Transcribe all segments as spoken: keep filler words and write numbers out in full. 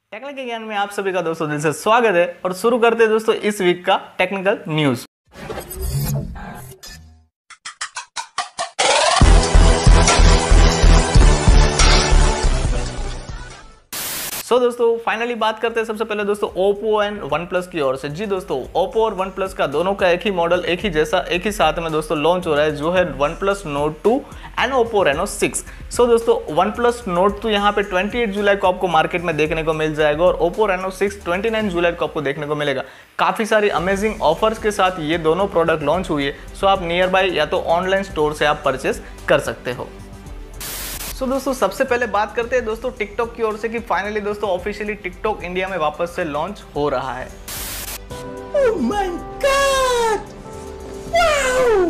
Technical ज्ञान में आप सभी का दोस्तों दिल से स्वागत है और शुरू करते हैं दोस्तों इस वीक का टेक्निकल न्यूज। सो so, दोस्तों फाइनली बात करते हैं सबसे पहले दोस्तों ओप्पो एंड वन प्लस की ओर से। जी दोस्तों, ओप्पो और वन प्लस का दोनों का एक ही मॉडल एक ही जैसा एक ही साथ में दोस्तों लॉन्च हो रहा है, जो है OnePlus note two and Oppo Reno six. So दोस्तों वन प्लस नोट टू यहाँ पे अट्ठाईस जुलाई को आपको मार्केट में देखने को मिल जाएगा और ओप्पो रेनो सिक्स उनतीस जुलाई को आपको देखने को मिलेगा। काफ़ी सारी अमेजिंग ऑफर्स के साथ ये दोनों प्रोडक्ट लॉन्च हुई है। सो आप नियर बाय या तो ऑनलाइन स्टोर से आप परचेस कर सकते हो। सो so, दोस्तों सबसे पहले बात करते हैं दोस्तों टिकटॉक की ओर से कि फाइनली दोस्तों ऑफिशियली टिकटॉक इंडिया में वापस से लॉन्च हो रहा है। Oh my God! Wow!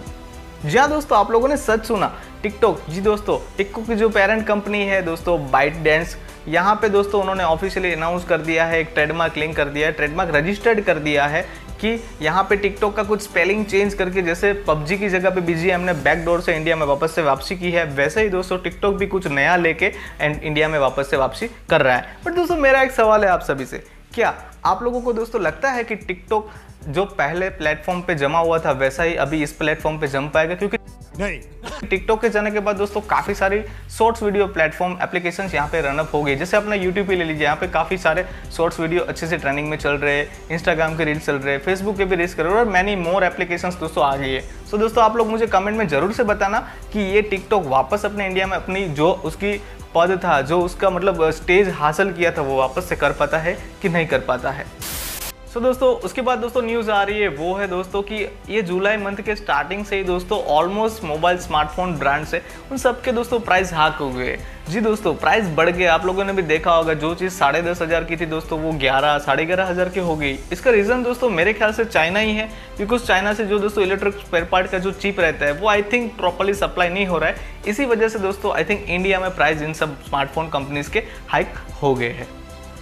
जी हाँ दोस्तों, आप लोगों ने सच सुना, टिकटॉक। जी दोस्तों, टिकटॉक की जो पेरेंट कंपनी है दोस्तों बाइटडेंस, यहाँ पे दोस्तों उन्होंने ऑफिशियली अनाउंस कर दिया है, एक ट्रेडमार्क लिंक कर दिया है, ट्रेडमार्क रजिस्टर्ड कर दिया है कि यहाँ पे टिकटॉक का कुछ स्पेलिंग चेंज करके, जैसे पबजी की जगह पे बीजीएम ने बैकडोर से इंडिया में वापस से वापसी की है, वैसे ही दोस्तों टिकटॉक भी कुछ नया लेके एंड इंडिया में वापस से वापसी कर रहा है। बट दोस्तों मेरा एक सवाल है आप सभी से, क्या आप लोगों को दोस्तों लगता है कि टिकटॉक जो पहले प्लेटफॉर्म पे जमा हुआ था वैसा ही अभी इस प्लेटफॉर्म पे जम पाएगा? क्योंकि नहीं, टिकटॉक के जाने के बाद दोस्तों काफ़ी सारी शॉर्ट्स वीडियो प्लेटफॉर्म एप्लीकेशंस यहाँ पे रनअप हो गई। जैसे अपना यूट्यूब पे ले लीजिए, यहाँ पे काफ़ी सारे शॉर्ट्स वीडियो अच्छे से ट्रेंडिंग में चल रहे हैं, इंस्टाग्राम के रील्स चल रहे हैं, फेसबुक के भी रील्स कर रहे हैं और मैनी मोर एप्लीकेशंस दोस्तों आ गई है। सो दोस्तों आप लोग मुझे कमेंट में जरूर से बताना कि ये टिकटॉक वापस अपने इंडिया में अपनी जो उसकी पद था, जो उसका मतलब स्टेज हासिल किया था, वो वापस से कर पाता है कि नहीं कर पाता है। सो so, दोस्तों उसके बाद दोस्तों न्यूज़ आ रही है वो है दोस्तों कि ये जुलाई मंथ के स्टार्टिंग से ही दोस्तों ऑलमोस्ट मोबाइल स्मार्टफोन ब्रांड्स है उन सब के दोस्तों प्राइस हाक हो गए। जी दोस्तों प्राइस बढ़ गए, आप लोगों ने भी देखा होगा, जो चीज़ साढ़े दस हज़ार की थी दोस्तों वो ग्यारह साढ़े ग्यारह हज़ार की हो गई। इसका रीज़न दोस्तों मेरे ख्याल से चाइना ही है, बिकॉज चाइना से जो दोस्तों इलेक्ट्रिक स्पेयर पार्ट का जो चिप रहता है वो आई थिंक प्रॉपरली सप्लाई नहीं हो रहा है। इसी वजह से दोस्तों आई थिंक इंडिया में प्राइस इन सब स्मार्टफोन कंपनीज के हाइक हो गए हैं।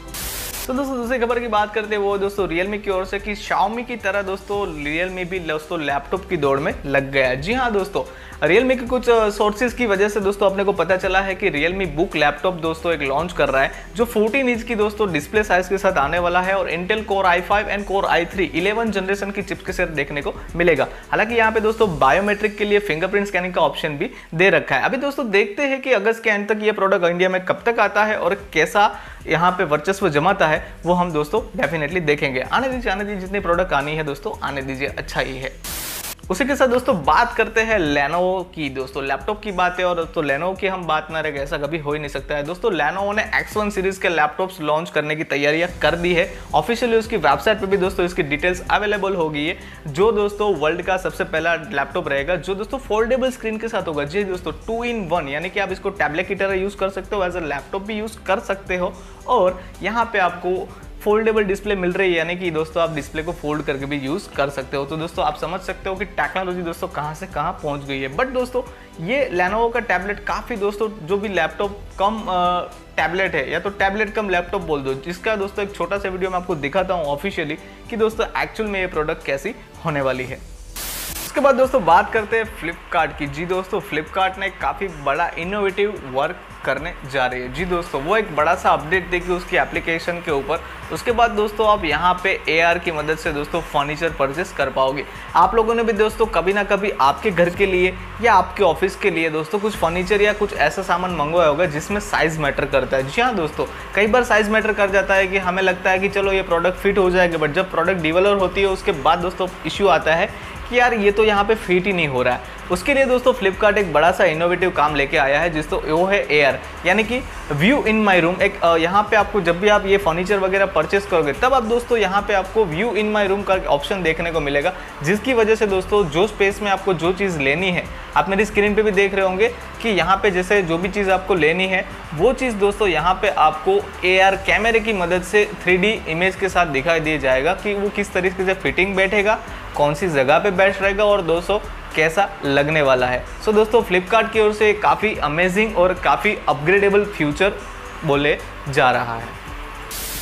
तो दोस्तों दूसरी खबर की बात करते हैं वो दोस्तों रियलमी की ओर से कि शाओमी की तरह दोस्तों रियलमी भी दोस्तों लैपटॉप की दौड़ में लग गया है। जी हाँ दोस्तों, रियलमी के कुछ सोर्सेज की वजह से दोस्तों अपने को पता चला है कि रियलमी बुक लैपटॉप दोस्तों एक लॉन्च कर रहा है, जो चौदह इंच की दोस्तों डिस्प्ले साइज के साथ आने वाला है और Intel core i five and core i three eleven generation की चिप्स के साथ देखने को मिलेगा। हालांकि यहाँ पे दोस्तों बायोमेट्रिक के लिए फिंगरप्रिंट स्कैनिंग का ऑप्शन भी दे रखा है। अभी दोस्तों देखते हैं कि अगस्त के एंड तक ये प्रोडक्ट इंडिया में कब तक आता है और कैसा यहाँ पे वर्चस्व जमाता है, वो हम दोस्तों डेफिनेटली देखेंगे। आने दीजिए आने दीजिए जितनी प्रोडक्ट आनी है दोस्तों आने दीजिए, अच्छा ही है। उसी के साथ दोस्तों बात करते हैं लेनोवो की। दोस्तों लैपटॉप की बात है और दोस्तों लेनोवो की हम बात ना रहे, ऐसा कभी हो ही नहीं सकता है। दोस्तों लेनोवो ने एक्स वन सीरीज के लैपटॉप्स लॉन्च करने की तैयारियां कर दी है। ऑफिशियली उसकी वेबसाइट पे भी दोस्तों इसकी डिटेल्स अवेलेबल हो गई है, जो दोस्तों वर्ल्ड का सबसे पहला लैपटॉप रहेगा जो दोस्तों फोल्डेबल स्क्रीन के साथ होगा। जी दोस्तों टू इन वन, यानी कि आप इसको टैबलेट की तरह यूज कर सकते हो, एज अ लैपटॉप भी यूज कर सकते हो और यहाँ पे आपको फोल्डेबल डिस्प्ले मिल रही है, यानी कि दोस्तों आप डिस्प्ले को फोल्ड करके भी यूज कर सकते हो। तो दोस्तों आप समझ सकते हो कि टेक्नोलॉजी दोस्तों कहां से कहां पहुंच गई है। बट दोस्तों ये लेनोवो का टैबलेट काफी दोस्तों जो भी लैपटॉप कम टैबलेट है या तो टैबलेट कम लैपटॉप बोल दो, जिसका दोस्तों एक छोटा सा वीडियो मैं आपको दिखाता हूं ऑफिशियली कि दोस्तों एक्चुअल में ये प्रोडक्ट कैसी होने वाली है। उसके बाद दोस्तों बात करते हैं फ्लिपकार्ट की। जी दोस्तों फ्लिपकार्ट ने काफ़ी बड़ा इनोवेटिव वर्क करने जा रही है। जी दोस्तों वो एक बड़ा सा अपडेट देगी उसकी एप्लीकेशन के ऊपर। उसके बाद दोस्तों आप यहाँ पे ए आर की मदद से दोस्तों फर्नीचर परचेस कर पाओगे। आप लोगों ने भी दोस्तों कभी ना कभी आपके घर के लिए या आपके ऑफिस के लिए दोस्तों कुछ फर्नीचर या कुछ ऐसा सामान मंगवाया होगा जिसमें साइज मैटर करता है। जी हाँ दोस्तों, कई बार साइज मैटर कर जाता है कि हमें लगता है कि चलो ये प्रोडक्ट फिट हो जाएगा, बट जब प्रोडक्ट डिलीवर होती है उसके बाद दोस्तों इश्यू आता है कि यार ये तो यहाँ पे फिट ही नहीं हो रहा है। उसके लिए दोस्तों फ्लिपकार्ट एक बड़ा सा इनोवेटिव काम लेके आया है, जिसको वो है एयर, यानी कि व्यू इन माय रूम। एक यहाँ पे आपको जब भी आप ये फर्नीचर वगैरह परचेस करोगे तब आप दोस्तों यहाँ पे आपको व्यू इन माय रूम का ऑप्शन देखने को मिलेगा, जिसकी वजह से दोस्तों जो स्पेस में आपको जो चीज़ लेनी है, आप मेरी स्क्रीन पे भी देख रहे होंगे कि यहाँ पे जैसे जो भी चीज़ आपको लेनी है वो चीज़ दोस्तों यहाँ पे आपको ए आर कैमरे की मदद से थ्री डी इमेज के साथ दिखाई दिया जाएगा कि वो किस तरीके से फिटिंग बैठेगा, कौन सी जगह पे बैठ रहेगा और दोस्तों कैसा लगने वाला है। सो so, दोस्तों फ्लिपकार्ट की ओर से काफ़ी अमेजिंग और काफ़ी अपग्रेडेबल फ्यूचर बोले जा रहा है।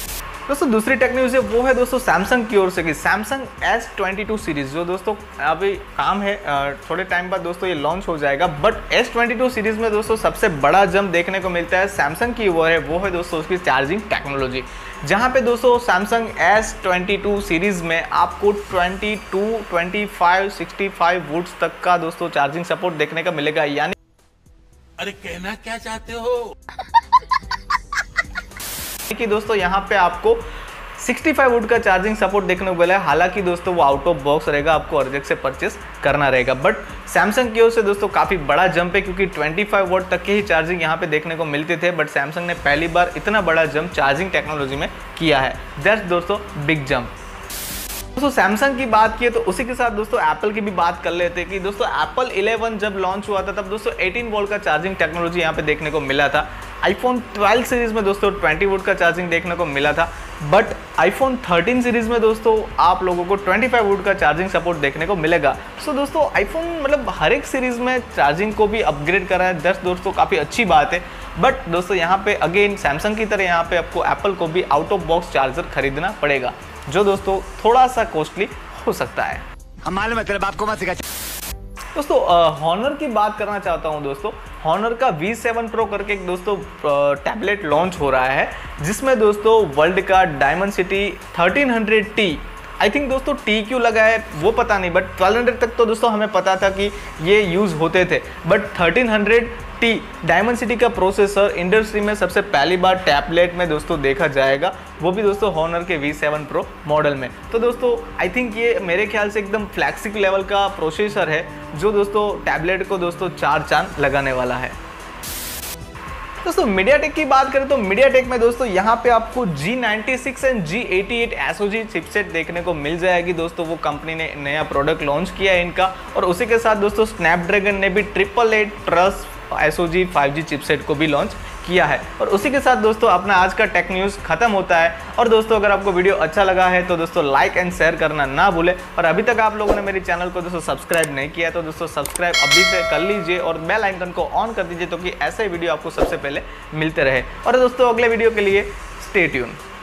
दोस्तों दूसरी टेक न्यूज़ है वो है दोस्तों सैमसंग की ओर से कि Samsung S twenty two series जो दोस्तों अभी काम है, थोड़े टाइम बाद दोस्तों ये लॉन्च हो जाएगा। But S twenty two series में दोस्तों सबसे बड़ा जंप देखने को मिलता है सैमसंग की ओर है वो है दोस्तों उसकी चार्जिंग टेक्नोलॉजी, जहाँ पे दोस्तों Samsung S twenty two series में आपको twenty two, twenty five, sixty five volts तक का दोस्तों चार्जिंग सपोर्ट देखने का मिलेगा। यानी अरे कहना क्या चाहते हो कि दोस्तों यहाँ पे आपको पैंसठ वोल्ट का चार्जिंग सपोर्ट देखने को मिला है। हालांकि दोस्तों वो आउट ऑफ बॉक्स रहेगा, आपको अर्जेंट से परचेस करना रहेगा। बट सैमसंग की ओर से दोस्तों काफ़ी बड़ा जंप है क्योंकि पच्चीस वोल्ट तक के ही चार्जिंग यहाँ पे देखने को मिलते थे, बट सैमसंग ने पहली बार इतना बड़ा जंप चार्जिंग टेक्नोलॉजी में किया है। दैट्स दोस्तों बिग जंप। दोस्तों सैमसंग की बात की तो उसी के साथ दोस्तों एप्पल की भी बात कर लेते हैं कि दोस्तों एप्पल इलेवन जब लॉन्च हुआ था तब दोस्तों अठारह वोल्ट का चार्जिंग टेक्नोलॉजी यहाँ पे देखने को मिला था। आईफोन ट्वेल्व सीरीज में दोस्तों बीस वोल्ट का चार्जिंग देखने को मिला था, बट आईफोन थर्टीन सीरीज में दोस्तों आप लोगों को पच्चीस वोल्ट का चार्जिंग सपोर्ट देखने को मिलेगा। सो so, दोस्तों आईफोन मतलब हर एक सीरीज में चार्जिंग को भी अपग्रेड करा है, दस दोस्तों काफ़ी अच्छी बात है। बट दोस्तों यहाँ पे अगेन सैमसंग की तरह यहाँ पे आपको एप्पल को भी आउट ऑफ बॉक्स चार्जर खरीदना पड़ेगा, जो दोस्तों थोड़ा सा कॉस्टली हो सकता है। हम मालूम है तेरे बाप को मत सिखा। दोस्तों हॉनर की बात करना चाहता हूं दोस्तों। हॉनर का वी सेवन प्रो करके एक दोस्तों टैबलेट लॉन्च हो रहा है, जिसमें दोस्तों वर्ल्ड का Dimensity thirteen hundred T, I think दोस्तों टी क्यों लगा है वो पता नहीं, बट ट्वेल्व हंड्रेड तक तो दोस्तों हमें पता था कि ये यूज़ होते थे, but thirteen hundred T Dimensity का प्रोसेसर इंडस्ट्री में सबसे पहली बार टैबलेट में दोस्तों देखा जाएगा, वो भी दोस्तों हॉनर के वी सेवन प्रो मॉडल में। तो दोस्तों आई थिंक ये मेरे ख्याल से एकदम फ्लैगशिप लेवल का प्रोसेसर है, जो दोस्तों टैबलेट को दोस्तों चार चांद लगाने वाला है। दोस्तों मीडियाटेक की बात करें तो मीडियाटेक में दोस्तों यहाँ पे आपको G ninety six and G eighty eight S O G chipset देखने को मिल जाएगी। दोस्तों वो कंपनी ने नया प्रोडक्ट लॉन्च किया है इनका, और उसी के साथ दोस्तों स्नैपड्रैगन ने भी triple eight trust S O G five G chipset को भी लॉन्च किया है। और उसी के साथ दोस्तों अपना आज का टेक न्यूज़ खत्म होता है। और दोस्तों अगर आपको वीडियो अच्छा लगा है तो दोस्तों लाइक एंड शेयर करना ना भूलें, और अभी तक आप लोगों ने मेरे चैनल को दोस्तों सब्सक्राइब नहीं किया तो दोस्तों सब्सक्राइब अभी से कर लीजिए और बेल आइकन को ऑन कर दीजिए, तो कि ऐसे वीडियो आपको सबसे पहले मिलते रहे। और दोस्तों अगले वीडियो के लिए स्टे ट्यून।